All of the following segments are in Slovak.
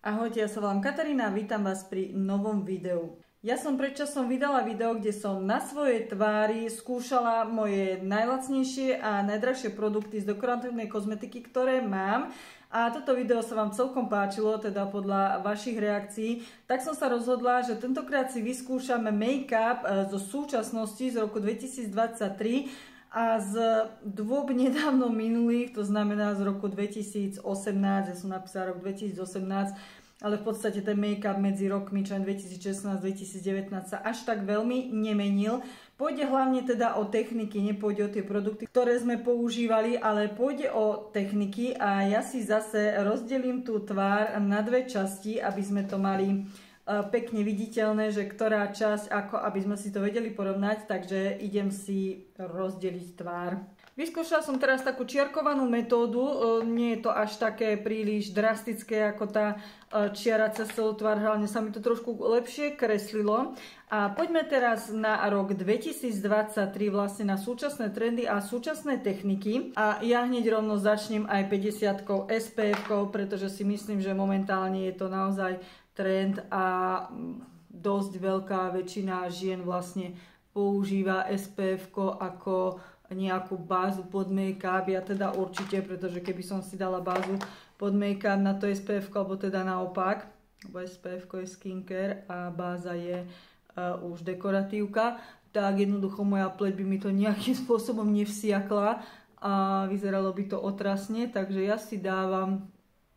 Ahojte, ja sa volám Katarína a vítam vás pri novom videu. Ja som predčasom vydala video, kde som na svojej tvári skúšala moje najlacnejšie a najdrahšie produkty z dekoratívnej kozmetiky, ktoré mám. A toto video sa vám celkom páčilo, teda podľa vašich reakcií. Tak som sa rozhodla, že tentokrát si vyskúšame make-up zo súčasnosti z roku 2023 a z dôb nedávno minulých, to znamená z roku 2018, ja som napísala rok 2018, ale v podstate ten make-up medzi rokmi 2016-2019 sa až tak veľmi nemenil. Pôjde hlavne teda o techniky, nepôjde o tie produkty, ktoré sme používali, ale pôjde o techniky a ja si zase rozdelím tú tvár na dve časti, aby sme to mali pekne viditeľné, že ktorá časť, ako aby sme si to vedeli porovnať, takže idem si rozdeliť tvár. Vyskúšala som teraz takú čiarkovanú metódu, nie je to až také príliš drastické ako tá čiara cez celú tvár, hlavne sa mi to trošku lepšie kreslilo. A poďme teraz na rok 2023, vlastne na súčasné trendy a súčasné techniky. A ja hneď rovno začnem aj 50-kou SPF-kou, pretože si myslím, že momentálne je to naozaj trend a dosť veľká väčšina žien vlastne používa SPF-ko ako nejakú bázu pod make-up. Ja teda určite, pretože keby som si dala bázu pod make-up na to SPF-ko, alebo teda naopak, lebo SPF-ko je skincare a báza je už dekoratívka, tak jednoducho moja pleť by mi to nejakým spôsobom nevsiakla a vyzeralo by to otrasne, takže ja si dávam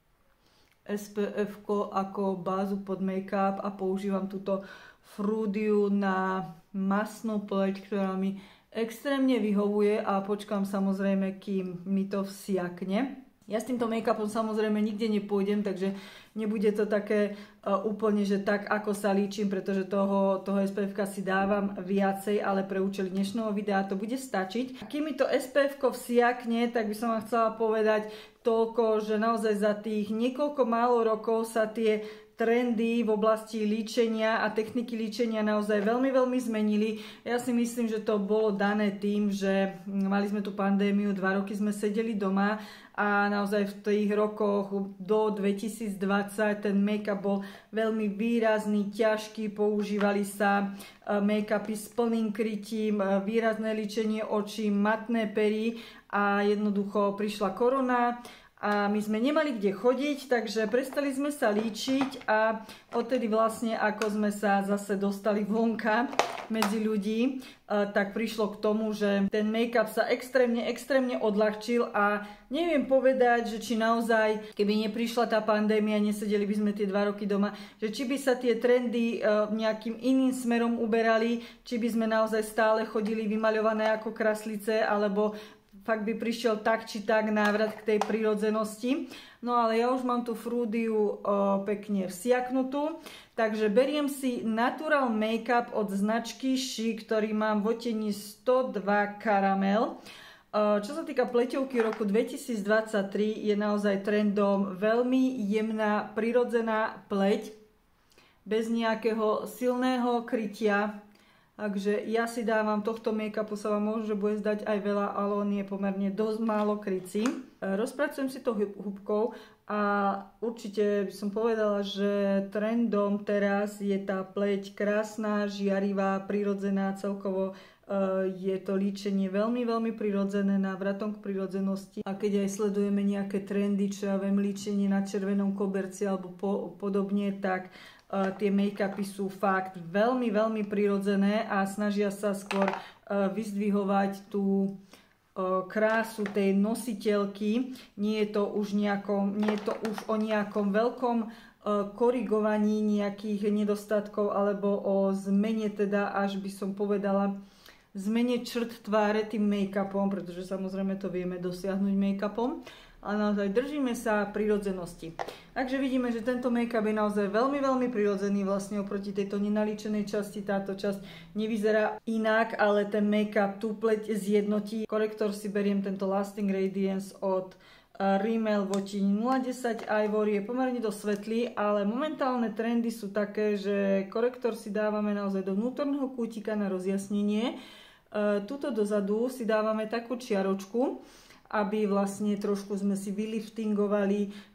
SPF-ko ako bázu pod make-up a používam túto Frudiu na masnú pleť, ktorá mi extrémne vyhovuje a počkám samozrejme, kým mi to vsiakne. Ja s týmto make-upom samozrejme nikde nepôjdem, takže nebude to také úplne, že tak ako sa líčim, pretože toho SPF-ka si dávam viacej, ale pre účely dnešného videa to bude stačiť. A kým mi to SPF-ko vsiakne, tak by som vám chcela povedať toľko, že naozaj za tých niekoľko málo rokov sa tie trendy v oblasti líčenia a techniky líčenia naozaj veľmi zmenili. Ja si myslím, že to bolo dané tým, že mali sme tú pandémiu, 2 roky sme sedeli doma a naozaj v tých rokoch do 2020 ten make-up bol veľmi výrazný, ťažký, používali sa make-upy s plným krytím, výrazné líčenie očí, matné pery a jednoducho prišla korona a my sme nemali kde chodiť, takže prestali sme sa líčiť a odtedy vlastne, ako sme sa zase dostali vonka medzi ľudí, tak prišlo k tomu, že ten make-up sa extrémne odľahčil a neviem povedať, že či naozaj, keby neprišla tá pandémia, nesedeli by sme tie 2 roky doma, že či by sa tie trendy nejakým iným smerom uberali, či by sme naozaj stále chodili vymaľované ako kraslice, alebo fakt by prišiel tak či tak návrat k tej prirodzenosti. No ale ja už mám tú Frudiu pekne vsiaknutú, takže beriem si Natural Makeup od značky Chic, ktorý mám v odtieni 102 Caramel. Čo sa týka pleťovky roku 2023, je naozaj trendom veľmi jemná, prirodzená pleť, bez nejakého silného krytia. Takže ja si dávam tohto make-upu, sa vám môže bude zdať aj veľa, ale on je pomerne dosť málo krycí. Rozpracujem si to húbkou a určite by som povedala, že trendom teraz je tá pleť krásna, žiarivá, prirodzená, celkovo je to líčenie veľmi prirodzené, návratom k prirodzenosti. A keď aj sledujeme nejaké trendy, čo ja viem, líčenie na červenom koberci alebo podobne, tak tie make-upy sú fakt veľmi prirodzené a snažia sa skôr vyzdvihovať tú krásu tej nositeľky. Nie je to už o nejakom veľkom korigovaní nejakých nedostatkov alebo o zmene, teda až by som povedala zmene črt tváre tým make-upom, pretože samozrejme to vieme dosiahnuť make-upom. A naozaj držíme sa prirodzenosti. Takže vidíme, že tento make-up je naozaj veľmi prirodzený, vlastne oproti tejto nenalíčenej časti. Táto časť nevyzerá inak, ale ten make-up tú pleť zjednotí. Korektor si beriem tento Lasting Radiance od Rimmel v odtieni 010 Ivory, je pomerne dosť svetlý, ale momentálne trendy sú také, že korektor si dávame naozaj do vnútorného kútika na rozjasnenie. Tuto dozadu si dávame takú čiaročku, aby vlastne trošku sme si vyliftingovali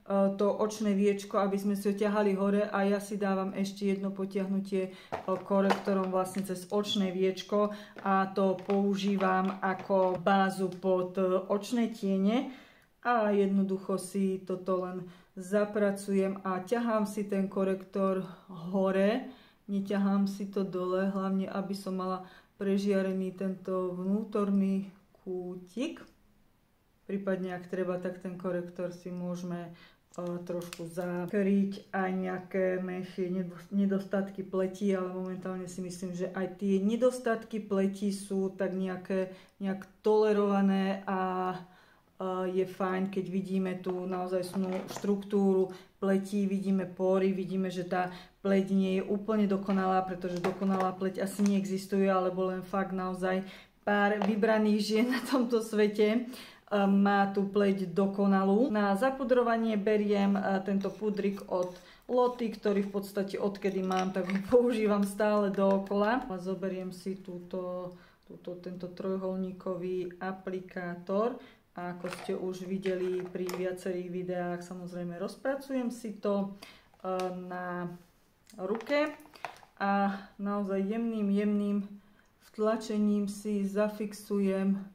to očné viečko, aby sme si ho ťahali hore, a ja si dávam ešte jedno potiahnutie korektorom vlastne cez očné viečko a to používam ako bázu pod očné tiene a jednoducho si toto len zapracujem a ťahám si ten korektor hore, neťahám si to dole, hlavne aby som mala prežiarený tento vnútorný kútik. Prípadne ak treba, tak ten korektor si môžeme trošku zakryť aj nejaké menšie nedostatky pleti, ale momentálne si myslím, že aj tie nedostatky pleti sú tak nejak tolerované a je fajn, keď vidíme tú naozajstnú štruktúru pleti, vidíme pory, vidíme, že tá pleť nie je úplne dokonalá, pretože dokonalá pleť asi neexistuje, alebo len fakt naozaj pár vybraných žien na tomto svete má tú pleť dokonalú. Na zapudrovanie beriem tento pudrik od Loty, ktorý v podstate odkedy mám, tak ho používam stále dookola. A zoberiem si tento trojuholníkový aplikátor a ako ste už videli pri viacerých videách, samozrejme rozpracujem si to na ruke a naozaj jemným vtlačením si zafixujem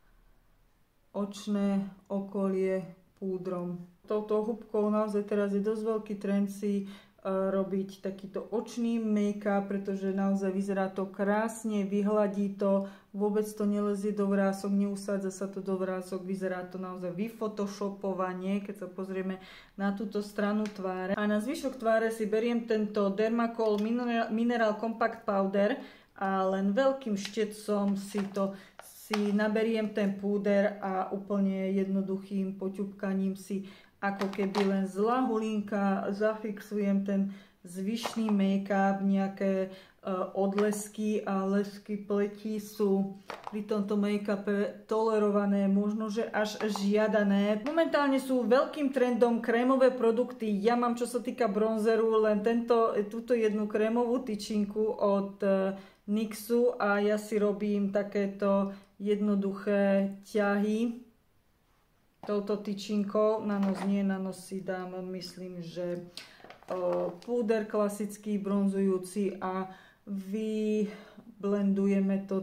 očné okolie púdrom. Touto húbkou naozaj teraz je dosť veľký trend si robiť takýto očný make-up, pretože naozaj vyzerá to krásne, vyhladí to, vôbec to nelezie do vrások, neusádza sa to do vrások, vyzerá to naozaj vyfotoshopovanie, keď sa pozrieme na túto stranu tváre. A na zvyšok tváre si beriem tento Dermacol Mineral Compact Powder a len veľkým štecom si naberiem ten púder a úplne jednoduchým poťupkaním si ako keby len z ľahulinka zafixujem ten zvyšný make-up, nejaké odlesky a lesky pleti sú pri tomto make-upe tolerované, možno že až žiadané. Momentálne sú veľkým trendom krémové produkty. Ja mám, čo sa týka bronzeru, len túto jednu krémovú tyčinku od NYXu a ja si robím takéto jednoduché ťahy touto tyčinkou. Na nos nie, na nos si dám, myslím, že púder klasický bronzujúci a vyblendujeme to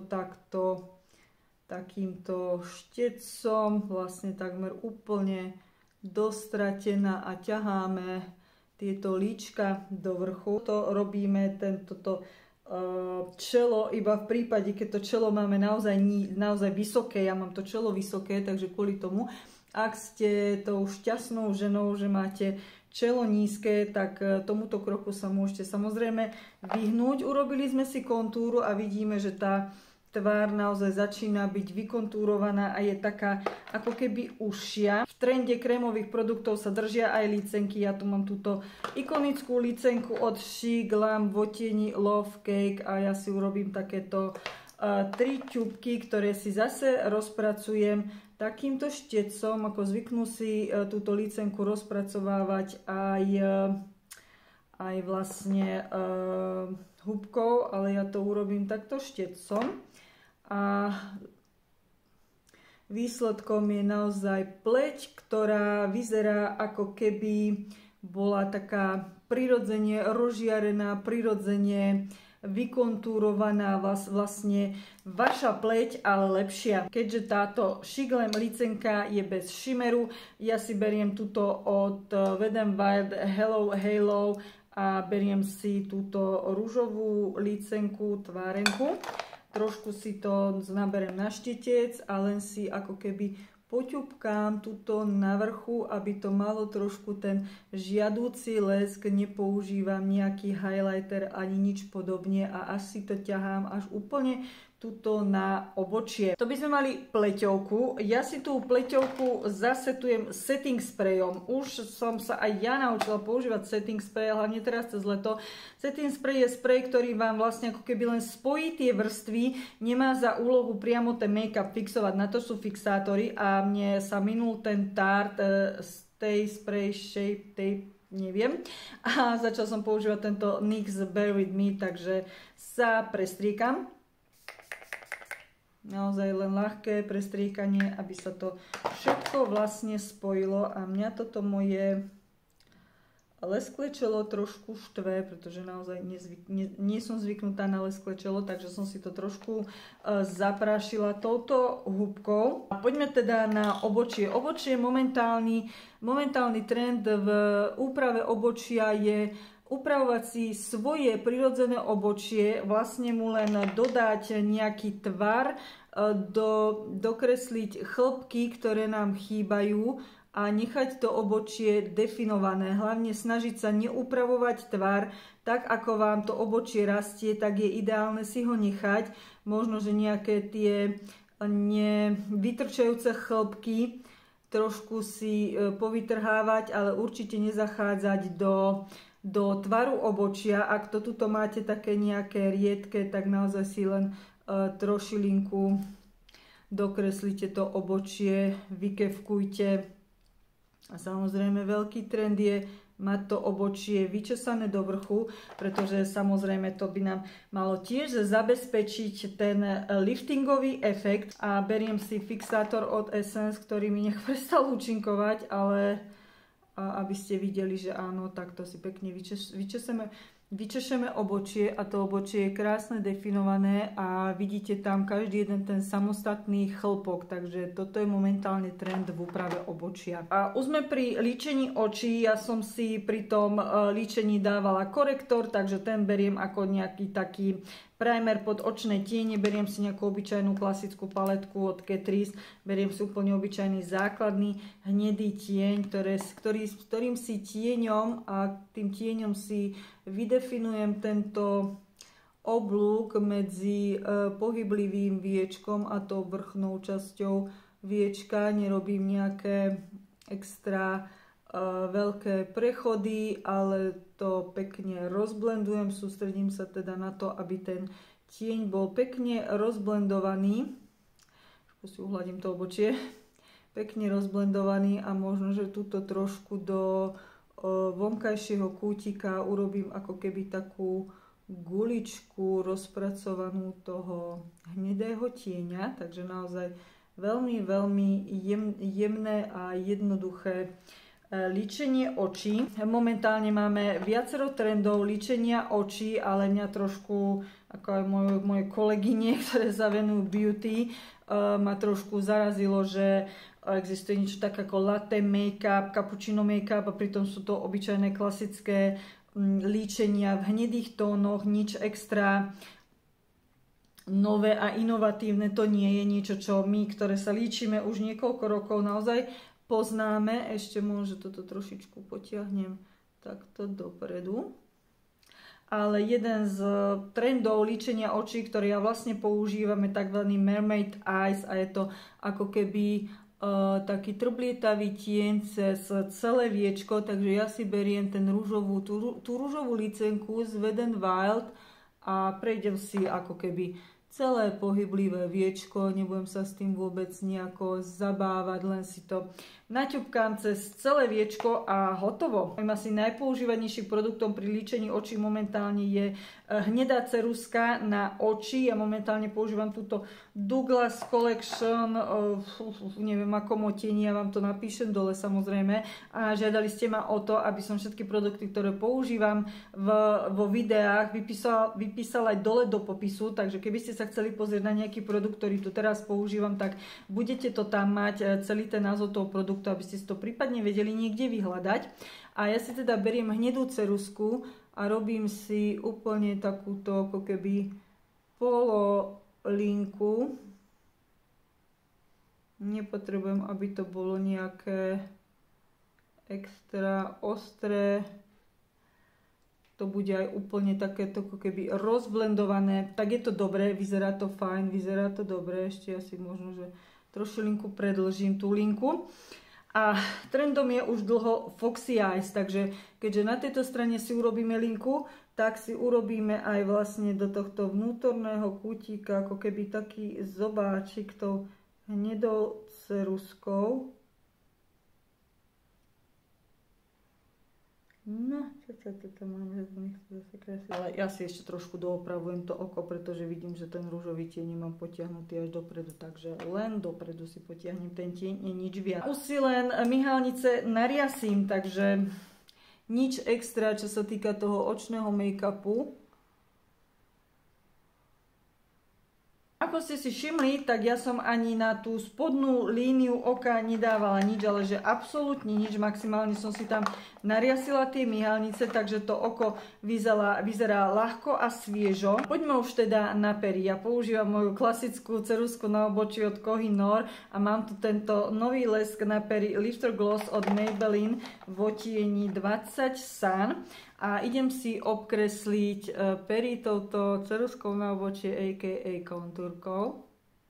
takýmto štecom, vlastne takmer úplne dostratená a ťaháme tieto líčka do vrchu. To robíme čelo iba v prípade, keď to čelo máme naozaj vysoké. Ja mám to čelo vysoké, takže kvôli tomu, ak ste tou šťastnou ženou, že máte čelo nízke, tak tomuto kroku sa môžete samozrejme vyhnúť. Urobili sme si kontúru a vidíme, že tá tvár naozaj začína byť vykontúrovaná a je taká ako keby užšia. V trende krémových produktov sa držia aj licenky. Ja tu mám túto ikonickú licenku od She Glam v odtieni Love Cake a ja si urobím takéto 3 ťupky, ktoré si zase rozpracujem takýmto štecom, ako zvyknú si túto licenku rozpracovávať aj vlastne húbkou, ale ja to urobím takto štecom. A výsledkom je naozaj pleť, ktorá vyzerá ako keby bola taká prirodzene rozžiarená, prirodzene vykontúrovaná, vlastne vaša pleť, ale lepšia. Keďže táto She Glam licenka je bez šimeru, ja si beriem túto od Wet n Wild Hello Halo a beriem si túto ružovú licenku, tvárenku. Trošku si to naberem na štetec a len si ako keby poťupkám tuto na vrchu, aby to malo trošku ten žiadúci lesk. Nepoužívam nejaký highlighter ani nič podobne a až si to ťahám až úplne tuto na obočie. To by sme mali pleťovku. Ja si tú pleťovku zasetujem setting sprayom. Už som sa aj ja naučila používať setting spray, hlavne teraz cez leto. Setting spray je spray, ktorý vám vlastne ako keby len spojí tie vrstvy. Nemá za úlohu priamo ten make-up fixovať. Na to sú fixátory a mne sa minul ten Tarte Stay Spray Shape Tape, neviem. A začal som používať tento NYX Bear With Me, takže sa prestriekam. Naozaj len ľahké prestriekanie, aby sa to všetko vlastne spojilo a mňa toto moje lesklé čelo trošku štve, pretože naozaj nie som zvyknutá na lesklé čelo, takže som si to trošku zaprášila touto húbkou. A poďme teda na obočie. Obočie momentálny trend v úprave obočia je upravovať si svoje prirodzené obočie, vlastne mu len dodať nejaký tvar, dokresliť chlpky, ktoré nám chýbajú a nechať to obočie definované. Hlavne snažiť sa neupravovať tvar, tak ako vám to obočie rastie, tak je ideálne si ho nechať. Možno, že nejaké tie nevytrčajúce chlpky trošku si povytrhávať, ale určite nezachádzať do tvaru obočia. Ak to tuto máte také nejaké riedke, tak naozaj si len trošilinku dokreslite to obočie, vykevkujte. A samozrejme veľký trend je mať to obočie vyčesané do vrchu, pretože samozrejme to by nám malo tiež zabezpečiť ten liftingový efekt. A beriem si fixátor od Essence, ktorý mi nech prestal účinkovať, ale aby ste videli, že áno, takto si pekne vyčešeme obočie a to obočie je krásne definované a vidíte tam každý jeden ten samostatný chlpok, takže toto je momentálne trend v úprave obočia. A už sme pri líčení očí, ja som si pri tom líčení dávala korektor, takže ten beriem ako nejaký taký primer pod očné tiene, beriem si nejakú obyčajnú klasickú paletku od Catrice, beriem si úplne obyčajný základný hnedý tieň, ktorým si tieňom a tým tieňom si vydefinujem tento oblúk medzi pohyblivým viečkom a tou vrchnou časťou viečka. Nerobím nejaké extra veľké prechody, ale to pekne rozblendujem, sústredím sa teda na to, aby ten tieň bol pekne rozblendovaný. Si uhladím to obočie. Pekne rozblendovaný a možno, že túto trošku do vonkajšieho kútika urobím ako keby takú guličku rozpracovanú toho hnedého tieňa, takže naozaj veľmi, veľmi jemné a jednoduché líčenie očí. Momentálne máme viacero trendov líčenia očí, ale mňa trošku, ako aj moje kolegyne, ktoré sa venujú beauty, ma trošku zarazilo, že existuje niečo tak ako latte make-up, cappuccino make-up a pritom sú to obyčajné klasické líčenia v hnedých tónoch, nič extra nové a inovatívne to nie je, niečo, čo my, ktoré sa líčime už niekoľko rokov, naozaj poznáme. Ešte môže toto trošičku potiahnem takto dopredu. Ale jeden z trendov líčenia očí, ktorý ja vlastne používam, je tzv. Mermaid Eyes a je to ako keby taký trblietavý tieň cez celé viečko, takže ja si beriem tú rúžovú licenku z Wet n Wild a prejdem si ako keby celé pohyblivé viečko, nebudem sa s tým vôbec nejako zabávať, len si to naťupkám cez celé viečko a hotovo. Asi najpoužívanejším produktom pri líčení očí momentálne je hnedá ceruska na oči. Ja momentálne používam túto Douglas Collection, neviem akom otieni, ja vám to napíšem dole samozrejme. A žiadali ste ma o to, aby som všetky produkty, ktoré používam vo videách, vypísala aj dole do popisu, takže keby ste sa chceli pozrieť na nejaký produkt, ktorý tu teraz používam, tak budete to tam mať, celý ten názov toho produktu, aby ste si to prípadne vedeli niekde vyhľadať. A ja si teda beriem hnedú cerusku a robím si úplne takúto ako keby pololinku. Nepotrebujem, aby to bolo nejaké extra ostré. To bude aj úplne takéto ako keby rozblendované. Tak je to dobré, vyzerá to fajn, vyzerá to dobré. Ešte asi možno, že trošilinku predĺžim tú linku. A trendom je už dlho Foxy Eyes, takže keďže na tejto strane si urobíme linku, tak si urobíme aj vlastne do tohto vnútorného kútika ako keby taký zobáčik tou hnedou ceruskou. No, čo mám, že to nechce zase krásne. Ale ja si ešte trošku doopravujem to oko, pretože vidím, že ten rúžový tieň nemám potiahnutý až dopredu, takže len dopredu si potiahnem ten tieň, nie nič viac. Už si len myhalnice nariasím, takže nič extra, čo sa týka toho očného make-upu. Ako ste si všimli, tak ja som ani na tú spodnú líniu oka nedávala nič, ale že absolútne nič. Maximálne som si tam nariasila tie myhalnice, takže to oko vyzerá ľahko a sviežo. Poďme už teda na pery. Ja používam moju klasickú ceruzku na obočí od Kohinoor a mám tu tento nový lesk na pery Lifter Gloss od Maybelline v odtieni 20 Sun. A idem si obkresliť pery touto ceruzkou na obočie, a.k.a. kontúrkou.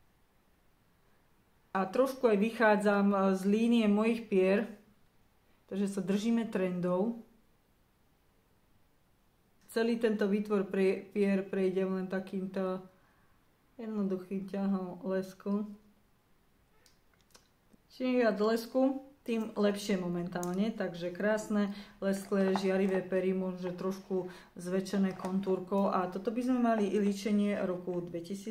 A trošku aj vychádzam z línie mojich pier, takže sa držíme trendov. Celý tento výtvor pier prejdem len takýmto jednoduchým ťahom lesku. Čím viac lesku, tým lepšie momentálne, takže krásne, lesklé, žiarivé pery, možno trošku zväčšené kontúrkou a toto by sme mali i líčenie roku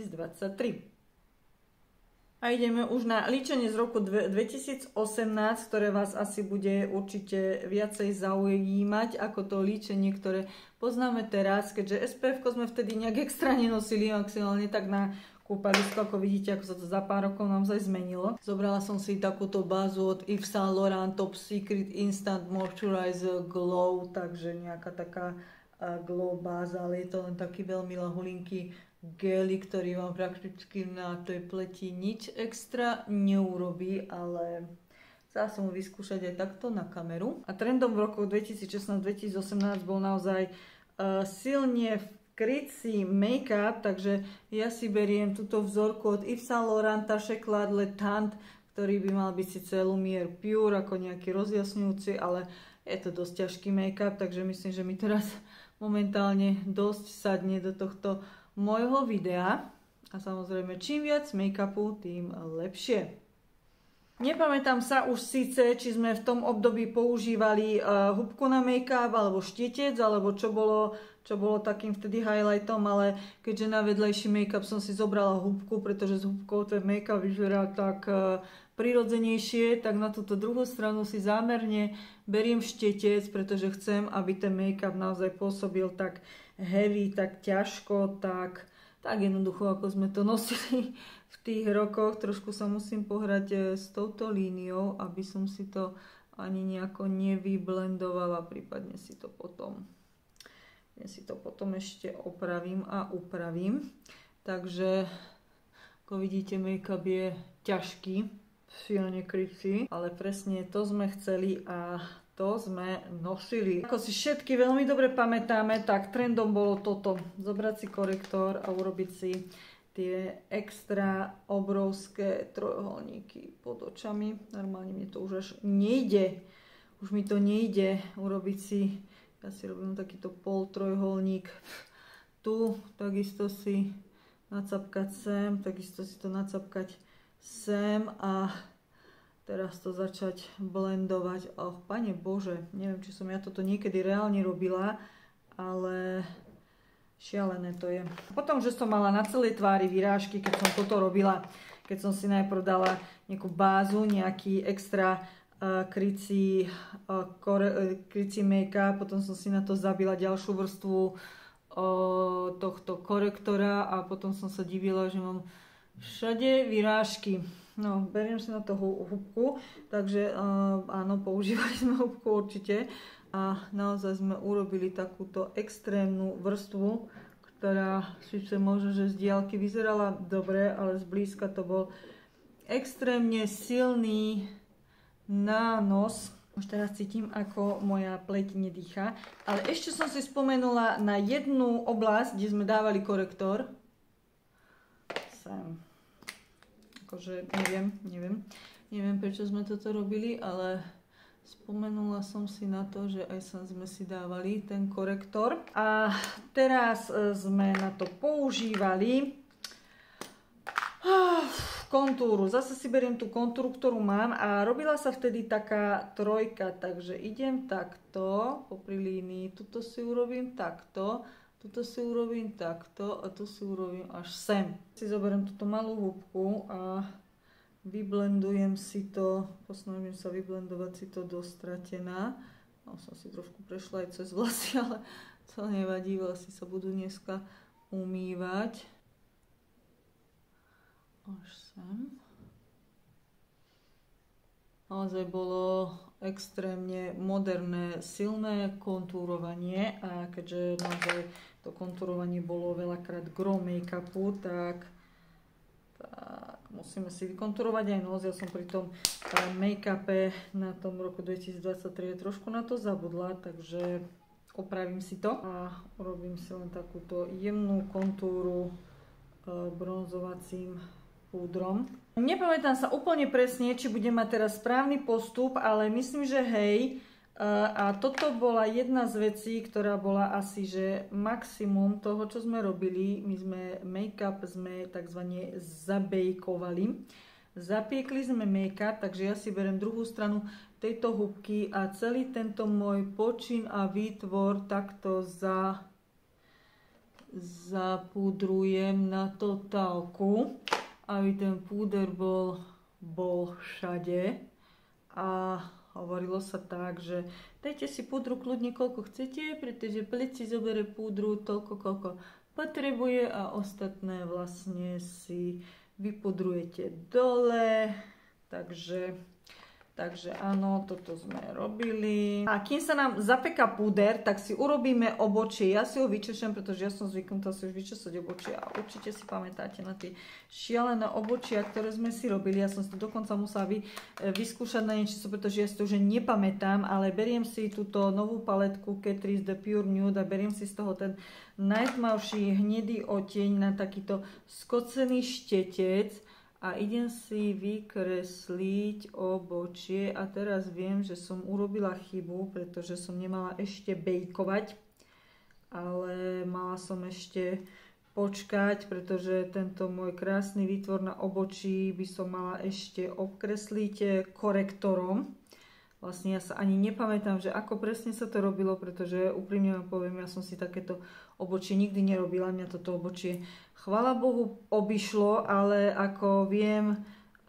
2023. A ideme už na líčenie z roku 2018, ktoré vás asi bude určite viacej zaujímať ako to líčenie, ktoré poznáme teraz, keďže SPF sme vtedy nejak extra nenosili, maximálne tak na kúpalisko, ako vidíte, ako sa to za pár rokov naozaj zmenilo. Zobrala som si takúto bázu od Yves Saint Laurent Top Secret Instant Moisturizer Glow, takže nejaká taká glow báza, ale je to len taký veľmi lahulinký gely, ktorý vám prakticky na tej pleti nič extra neurobí, ale chcela som ho vyskúšať aj takto na kameru. A trendom v roku 2016-2018 bol naozaj silne krycí make-up, takže ja si beriem túto vzorku od Yves Saint Laurent Tacheklad Le Tante, ktorý by mal byť síce Lumière Pure ako nejaký rozjasňujúci, ale je to dosť ťažký make-up, takže myslím, že mi teraz momentálne dosť sadne do tohto môjho videa. A samozrejme, čím viac make-upu, tým lepšie. Nepamätám sa už síce, či sme v tom období používali húbku na make-up, alebo štietec, alebo čo bolo takým vtedy highlightom, ale keďže na vedlejší make-up som si zobrala húbku, pretože s húbkou ten make-up vyzerá tak prirodzenejšie, tak na túto druhú stranu si zámerne beriem štietec, pretože chcem, aby ten make-up naozaj pôsobil tak heavy, tak ťažko, tak jednoducho, ako sme to nosili v tých rokoch. Trošku sa musím pohrať s touto líniou, aby som si to ani nejako nevyblendovala, prípadne si to potom ešte opravím a upravím. Takže, ako vidíte, make-up je ťažký, silne krycí, ale presne to sme chceli a to sme nosili. Ako si všetky veľmi dobre pamätáme, tak trendom bolo toto. Zobrať si korektor a urobiť si tie extra obrovské trojuholníky pod očami. Normálne mi to už až nejde. Už mi to nejde urobiť si. Ja si robím takýto pol trojuholník. Tu takisto si nacapkať sem, takisto si to nacapkať sem a teraz to začať blendovať. Pane Bože, neviem, či som ja toto niekedy reálne robila, ale šialené to je. Potom, že som mala na celej tvári vyrážky, keď som toto robila, keď som si najprv dala nejakú bázu, nejaký extra krycí make-up, potom som si na to zabila ďalšiu vrstvu tohto korektora a potom som sa divila, že mám všade vyrážky. No, beriem si na to húbku, takže áno, používali sme húbku určite a naozaj sme urobili takúto extrémnu vrstvu, ktorá síce možno, že z diaľky vyzerala dobre, ale zblízka to bol extrémne silný nános. Už teraz cítim, ako moja pleť nedýcha. Ale ešte som si spomenula na jednu oblasť, kde sme dávali korektor. Sem. Akože neviem, prečo sme toto robili, ale spomenula som si na to, že aj sme si dávali ten korektor. A teraz sme na to používali kontúru. Zase si beriem tú kontúru, ktorú mám a robila sa vtedy taká trojka, takže idem takto popri línii, tuto si urobím takto, tuto si urobím takto a tu si urobím až sem. Si zoberiem túto malú húbku a vyblendujem si to, posnažím sa vyblendovať si to do stratená. som si trošku prešla aj cez vlasy, ale to nevadí, vlasy sa budú dneska umývať. Až sem. Naozaj bolo extrémne moderné, silné kontúrovanie a keďže naozaj to kontúrovanie bolo veľakrát gro make-upu, tak musíme si vykontúrovať aj nos. Ja som pri tom make-upe na tom roku 2023 trošku na to zabudla, takže opravím si to a urobím si len takúto jemnú kontúru bronzovacím púdrom. Nepamätám sa úplne presne, či budem mať teraz správny postup, ale myslím, že hej. A toto bola jedna z vecí, ktorá bola asi, že maximum toho, čo sme robili. My sme make-up takzvané zabejkovali. Zapiekli sme make-up, takže ja si berem druhú stranu tejto húbky a celý tento môj počin a výtvor takto zapúdrujem na totálku, aby ten púder bol všade. A hovorilo sa tak, že dajte si púdru kľudne koľko chcete, pretože plic si zoberie púdru toľko, koľko potrebuje a ostatné vlastne si vypudrujete dole. Takže áno, toto sme robili. A kým sa nám zapeká púder, tak si urobíme obočie. Ja si ho vyčešem, pretože ja som zvyknutá si už vyčesať obočie a určite si pamätáte na tie šialené obočia, ktoré sme si robili. Ja som si to dokonca musela vyskúšať na niečo, pretože ja si to už nepamätám, ale beriem si túto novú paletku Catrice The Pure Nude a beriem si z toho ten najtmavší hnedý oteň na takýto skocený štetec. A idem si vykresliť obočie a teraz viem, že som urobila chybu, pretože som nemala ešte bejkovať, ale mala som ešte počkať, pretože tento môj krásny výtvor na obočí by som mala ešte obkresliť korektorom. Vlastne ja sa ani nepamätám, že ako presne sa to robilo, pretože úprimne vám poviem, ja som si takéto obočie nikdy nerobila. Mňa toto obočie, chvála Bohu, obišlo, ale ako viem,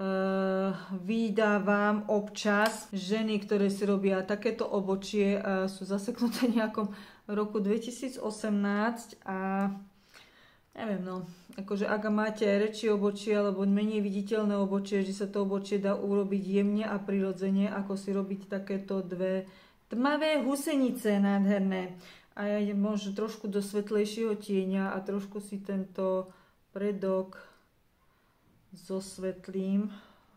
vydávam občas ženy, ktoré si robia takéto obočie, sú zaseknuté v nejakom roku 2018 a neviem, no, akože ak máte rečie obočie alebo menej viditeľné obočie, že sa to obočie dá urobiť jemne a prirodzene, ako si robiť takéto dve tmavé husenice nádherné. A ja idem možno trošku do svetlejšieho tieňa a trošku si tento predok zosvetlím.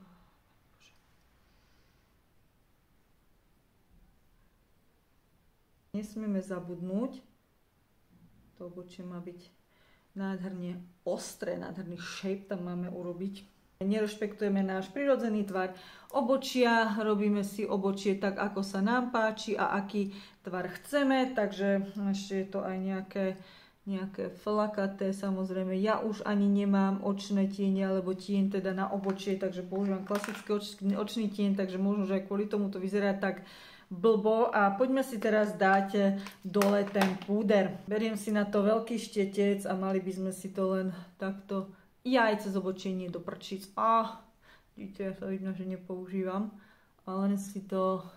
Nesmieme zabudnúť, to obočie má byť nádherne ostré, nádherný shape tam máme urobiť. Nerešpektujeme náš prirodzený tvar obočia, robíme si obočie tak, ako sa nám páči a aký tvar chceme, takže ešte je to aj nejaké flakaté, samozrejme. Ja už ani nemám očné tiene, alebo tieň teda na obočie, takže používam klasický očný tieň, takže možno, že aj kvôli tomu to vyzerá tak blbo. A poďme si teraz dať dole ten púder. Beriem si na to veľký štetec a mali by sme si to len takto jajce z obočie nie do prčíc. Vidíte, to vidno, že nepoužívam. Ale len si to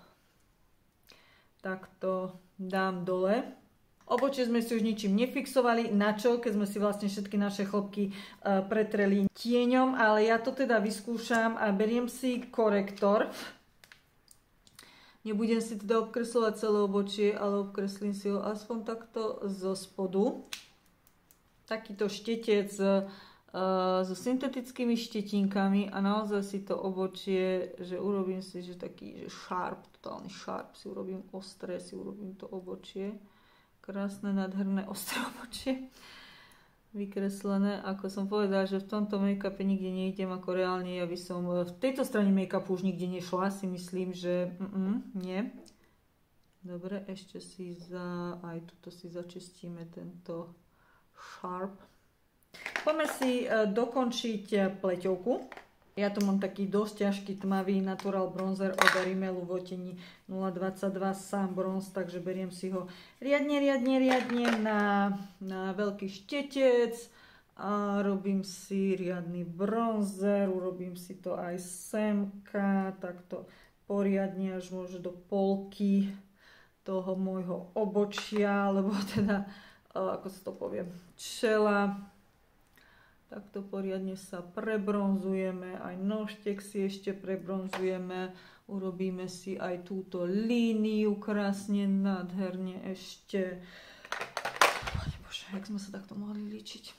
takto dám dole. Obočie sme si už ničím nefixovali. Na čo? Keď sme si vlastne všetky naše chlopky pretreli tieňom. Ale ja to teda vyskúšam a beriem si korektor. Nebudem si teda obkreslovať celé obočie, ale obkreslím si ho aspoň takto zo spodu. Takýto štetec so syntetickými štetinkami a naozaj si to obočie, že urobím si, že taký že sharp, totálny sharp si urobím, ostré si urobím to obočie. Krásne, nádherné, ostré obočie. Vykreslené, ako som povedala, že v tomto make-upe nikde nejdem, ako reálne ja by som v tejto strane make-upu už nikde nešla, si myslím, že nie. Dobre, ešte si aj tuto si začistíme tento sharp. Poďme si dokončiť pleťovku. Ja tu mám taký dosť ťažký tmavý Natural Bronzer od Rimmelu v odtení 022 Sun Bronze, takže beriem si ho riadne na veľký štetec a robím si riadny bronzer, urobím si to aj semka, takto poriadne až možno do polky toho môjho obočia, alebo teda, ako sa to povie, čela. Takto poriadne sa prebronzujeme, aj nožtek si ešte prebronzujeme, urobíme si aj túto líniu krásne, nádherne ešte. Bože, jak sme sa takto mohli líčiť.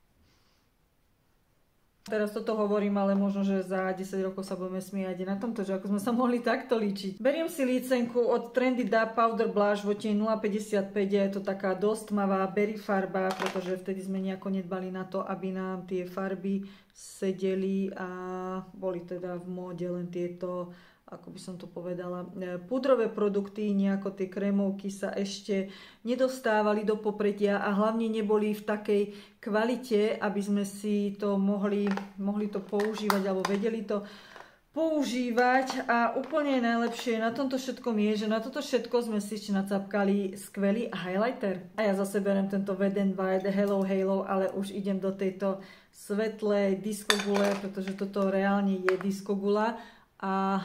Teraz toto hovorím, ale možno, že za 10 rokov sa budeme smiať na tomto, že ako sme sa mohli takto líčiť. Beriem si lícenku od Trendy Dab Powder Blush v odtieni 0,55, je to taká dosť tmavá berry farba, pretože vtedy sme nejako nedbali na to, aby nám tie farby sedeli a boli teda v móde len tieto, ako by som to povedala, pudrové produkty, nejako tie krémovky sa ešte nedostávali do popredia a hlavne neboli v takej kvalite, aby sme si to mohli to používať alebo vedeli to používať. A úplne najlepšie na tomto všetkom je, že na toto všetko sme si ešte nacapkali skvelý highlighter. A ja zase beriem tento Wet n Wild Hello Halo, ale už idem do tejto svetlej diskogule, pretože toto reálne je diskogula a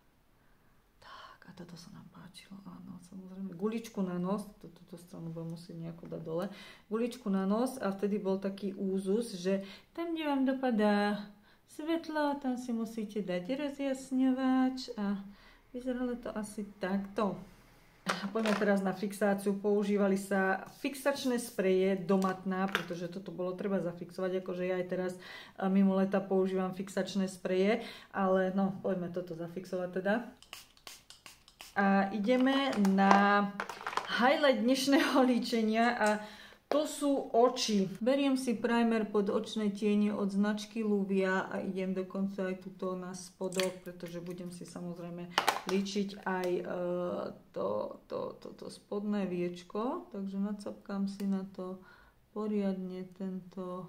toto sa nám páčilo, áno, samozrejme. Guličku na nos, túto stranu budem musieť nejako dať dole. Guličku na nos a vtedy bol taký úzus, že tam, kde vám dopadá svetlo, tam si musíte dať rozjasňovač a vyzeralo to asi takto. Poďme teraz na fixáciu. Používali sa fixačné spreje do matná, pretože toto bolo treba zafixovať, akože ja aj teraz mimo leta používam fixačné spreje, ale no, poďme toto zafixovať teda. A ideme na highlight dnešného líčenia a to sú oči. Beriem si primer pod očné tiene od značky Luvia a idem dokonca aj tuto na spodok, pretože budem si samozrejme líčiť aj to spodné viečko. Takže nacapkám si na to poriadne tento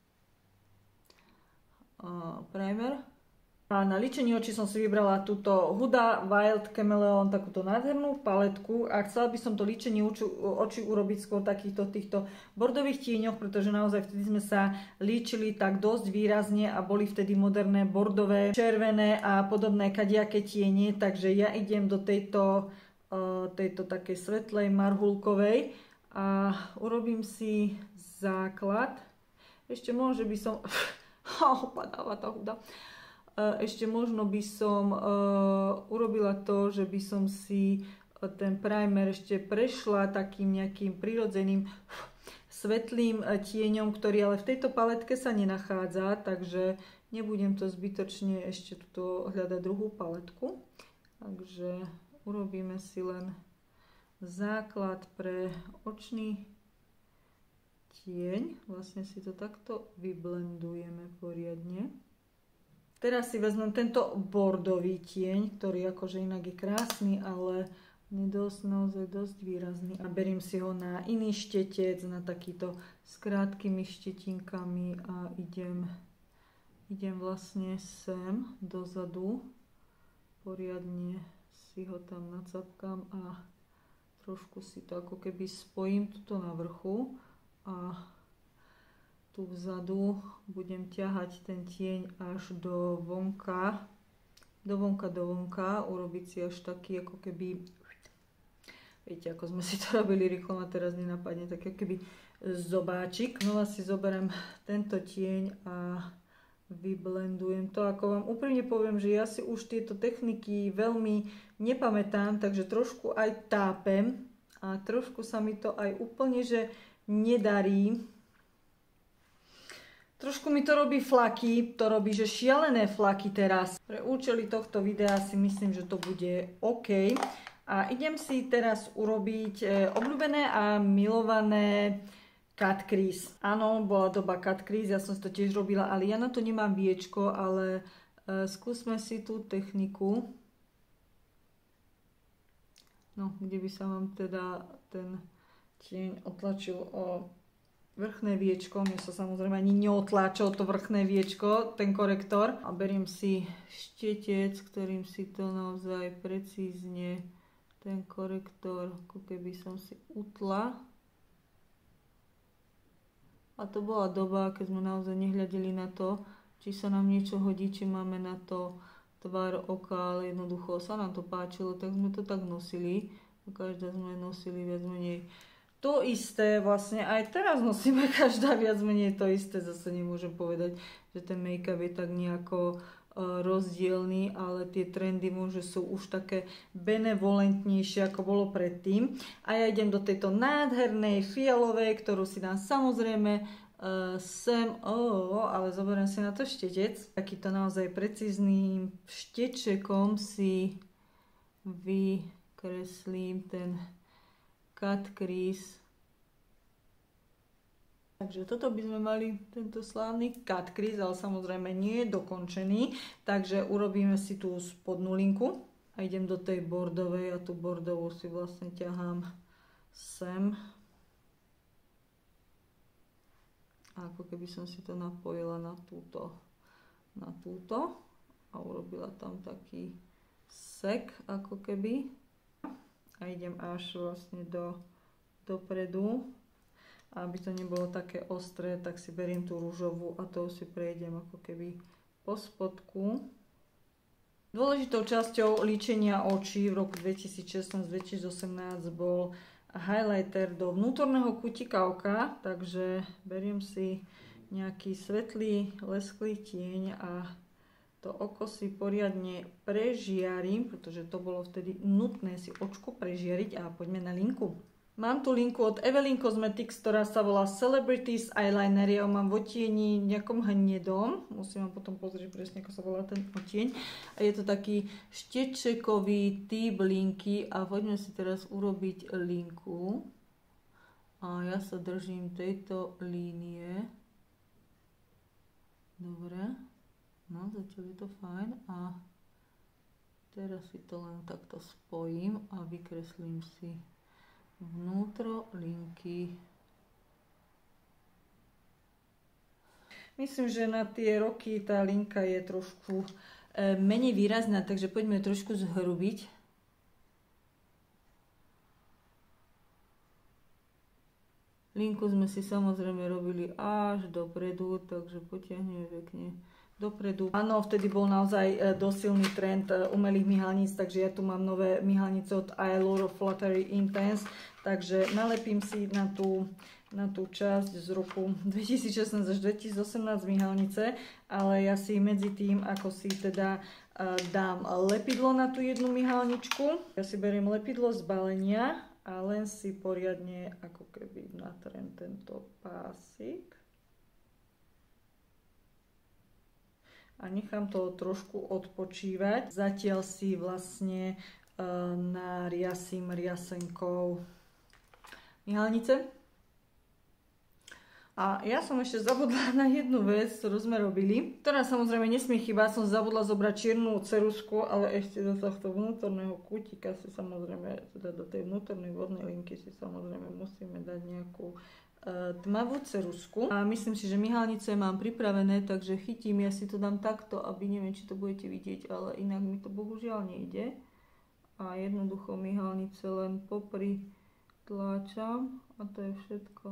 primer. A na líčení očí som si vybrala túto Huda Wild Chameleon, takúto nádhernú paletku a chcela by som to líčenie očí urobiť skôr takýchto týchto bordových tieňoch, pretože naozaj vtedy sme sa líčili tak dosť výrazne a boli vtedy moderné bordové, červené a podobné kadiaké tiene, takže ja idem do tejto takej svetlej marhulkovej a urobím si základ. Ešte možno, že by som... opadáva tá huda. Ešte možno by som urobila to, že by som si ten primer ešte prešla takým nejakým prirodzeným svetlým tieňom, ktorý ale v tejto paletke sa nenachádza, takže nebudem to zbytočne ešte tuto hľadať druhú paletku. Takže urobíme si len základ pre očný tieň. Vlastne si to takto vyblendujeme poriadne. Teraz si vezmem tento bordový tieň, ktorý akože inak je krásny, ale naozaj dosť výrazný. A beriem si ho na iný štetec, na takýto s krátkými štetinkami a idem vlastne sem dozadu. Poriadne si ho tam nacapkám a trošku si to ako keby spojím tuto na vrchu a tu vzadu budem ťahať ten tieň až do vonka, urobiť si až taký ako keby, viete, ako sme si to robili rýchlo, ma teraz nenapadne, tak ako keby zobáčik. Znova si zoberiem tento tieň a vyblendujem to. Ako vám úprimne poviem, že ja si už tieto techniky veľmi nepamätám, takže trošku aj tápem a trošku sa mi to aj úplne, že nedarí. Trošku mi to robí flaky, to robí, že šialené flaky teraz. Pre účely tohto videa si myslím, že to bude OK. A idem si teraz urobiť obľúbené a milované cut crease. Áno, bola doba cut crease, ja som si to tiež robila, ale ja na to nemám viečko, ale skúsme si tú techniku. No, kde by sa vám teda ten tieň otlačil o vrchné viečko, mne sa samozrejme ani neotláčal to vrchné viečko, ten korektor. A beriem si štetec, ktorým si to naozaj precízne, ten korektor, ako keby som si utla. A to bola doba, keď sme naozaj nehľadeli na to, či sa nám niečo hodí, či máme na to tvár oka, ale jednoducho sa nám to páčilo, tak sme to tak nosili. Každá sme nosili viac menej to isté, vlastne aj teraz nosíme každá viac menej to isté. Zase nemôžem povedať, že ten make-up je tak nejako rozdielný, ale tie trendy môže sú už také benevolentnejšie, ako bolo predtým. A ja idem do tejto nádhernej fialovej, ktorú si dám samozrejme sem, ale zoberiem si na to štetec. Takýto naozaj precízným štečekom si vykreslím ten cut crease. Takže toto by sme mali, tento slávny cut crease, ale samozrejme nie je dokončený. Takže urobíme si tú spodnú linku a idem do tej bordovej a tú bordovú si vlastne ťahám sem. A ako keby som si to napojila na túto a urobila tam taký sek, ako keby. A idem až vlastne dopredu. A aby to nebolo také ostré, tak si beriem tú ružovú a to si prejdem ako keby po spodku. Dôležitou časťou líčenia očí v roku 2016-2018 bol highlighter do vnútorného kútika oka, takže beriem si nejaký svetlý, lesklý tieň a to oko si poriadne prežiarím, pretože to bolo vtedy nutné si očko prežiariť a poďme na linku. Mám tu linku od Evelyn Cosmetics, ktorá sa volá Celebrities Eyeliner. Ja ho mám v otieni nejakom hnedom. Musím vám potom pozrieť presne, ako sa volá ten otieň. A je to taký štečekový typ linky. A poďme si teraz urobiť linku. A ja sa držím tejto línie. Dobre. No, zatiaľ je to fajn. A teraz si to len takto spojím a vykreslím si vnútro linky. Myslím, že na tie roky tá linka je trošku menej výrazná, takže poďme trošku zhrubiť. Linku sme si samozrejme robili až dopredu, takže potiahneme pekne dopredu. Áno, vtedy bol naozaj dosilný trend umelých myhalníc, takže ja tu mám nové myhalnice od Allure Fluttery Intense, takže nalepím si na tú časť z roku 2016 až 2018 myhalnice, ale ja si medzi tým, ako si teda dám lepidlo na tú jednu myhalničku, ja si beriem lepidlo z balenia a len si poriadne ako keby natrem tento pásik. A nechám to trošku odpočívať. Zatiaľ si vlastne nariasím riasenkou myhalnice. A ja som ešte zabudla na jednu vec, ktorú sme robili, ktorá samozrejme nesmie chýbať. Som zabudla zobrať čiernu ceruzku, ale ešte do tohto vnútorného kútika si samozrejme, teda do tej vnútornej vodnej linky si samozrejme musíme dať nejakú tmavú ceruzku. A myslím si, že myhalnice mám pripravené, takže chytím, ja si to dám takto, aby neviem, či to budete vidieť, ale inak mi to bohužiaľ nejde. A jednoducho myhalnice len popri tláčam a to je všetko.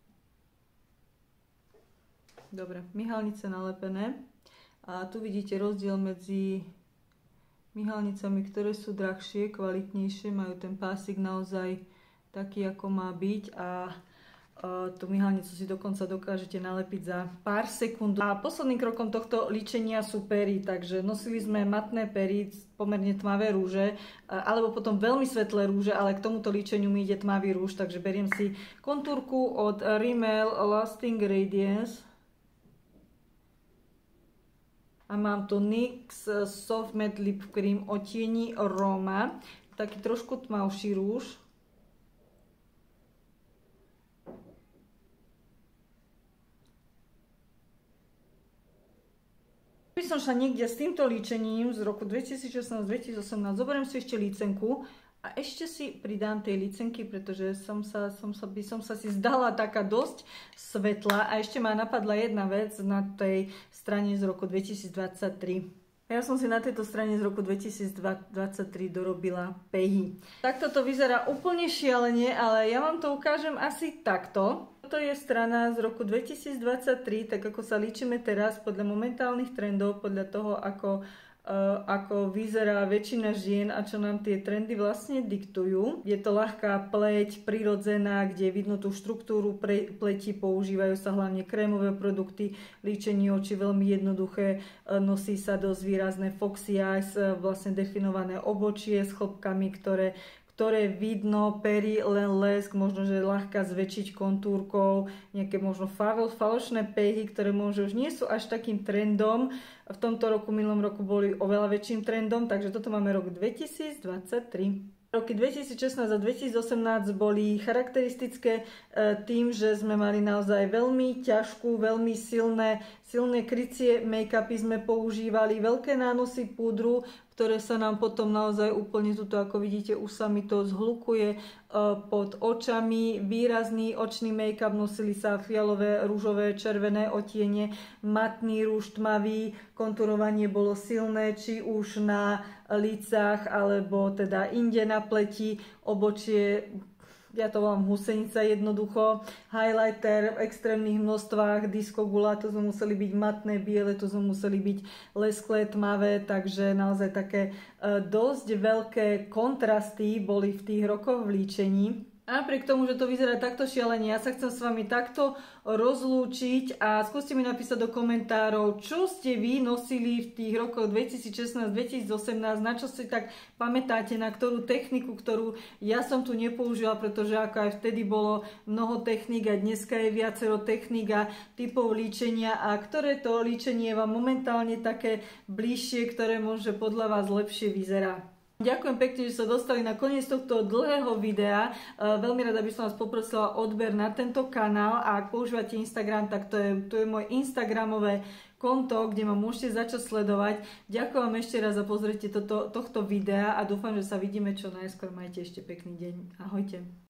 Dobre, myhalnice nalepené. A tu vidíte rozdiel medzi myhalnicami, ktoré sú drahšie, kvalitnejšie, majú ten pásik naozaj taký, ako má byť a tú myhalnicu si dokonca dokážete nalepiť za pár sekúnd. A posledným krokom tohto líčenia sú pery, takže nosili sme matné pery, pomerne tmavé rúže, alebo potom veľmi svetlé rúže, ale k tomuto líčeniu mi ide tmavý rúž, takže beriem si kontúrku od Rimmel Lasting Radiance. A mám tu NYX Soft Matte Lip Cream odtieni Roma, taký trošku tmavší rúž. By som šla niekde s týmto líčením z roku 2016-2018, zoberiem si ešte lícenku a ešte si pridám tej lícenky, pretože by som sa si zdala taká dosť svetlá a ešte ma napadla jedna vec na tej strane z roku 2023. Ja som si na tejto strane z roku 2023 dorobila pehy. Takto to vyzerá úplne šialene, ale ja vám to ukážem asi takto. Toto je strana z roku 2023, tak ako sa líčime teraz podľa momentálnych trendov, podľa toho, ako ako vyzerá väčšina žien a čo nám tie trendy vlastne diktujú. Je to ľahká pleť, prirodzená, kde vidno tú štruktúru pleti, používajú sa hlavne krémové produkty, líčenie očí veľmi jednoduché, nosí sa dosť výrazné foxy eyes, vlastne definované obočie s chlopkami, ktoré vidno, pery, len lesk, možno, že ľahká zväčšiť kontúrkou, nejaké možno falošné pehy, ktoré možno už nie sú až takým trendom. V tomto roku, minulom roku boli oveľa väčším trendom, takže toto máme rok 2023. Roky 2016 a 2018 boli charakteristické tým, že sme mali naozaj veľmi ťažkú, veľmi silné krycie make-upy sme používali, veľké nánosy púdru, ktoré sa nám potom naozaj úplne tuto, ako vidíte, už sa mi to zhlukuje pod očami. Výrazný očný make-up, nosili sa fialové, ružové, červené otiene, matný rúž, tmavý, konturovanie bolo silné, či už na lícach, alebo teda inde na pleti, obočie, ja to volám husenica jednoducho, highlighter v extrémnych množstvách, disco gula, to sme museli byť matné, biele, to sme museli byť lesklé, tmavé, takže naozaj také dosť veľké kontrasty boli v tých rokoch v líčení. A napriek tomu, že to vyzerá takto šialene, ja sa chcem s vami takto rozlúčiť a skúste mi napísať do komentárov, čo ste vy nosili v tých rokoch 2016-2018, na čo si tak pamätáte, na ktorú techniku, ktorú ja som tu nepoužila, pretože ako aj vtedy bolo mnoho techník a dneska je viacero techník a typov líčenia a ktoré to líčenie je vám momentálne také bližšie, ktoré môže podľa vás lepšie vyzerá. Ďakujem pekne, že sa dostali na koniec tohto dlhého videa. Veľmi rada by som vás poprosila odber na tento kanál a ak používate Instagram, tak to je môj Instagramové konto, kde ma môžete začať sledovať. Ďakujem vám ešte raz za pozrietie tohto videa a dúfam, že sa vidíme čo najskôr. Majte ešte pekný deň. Ahojte.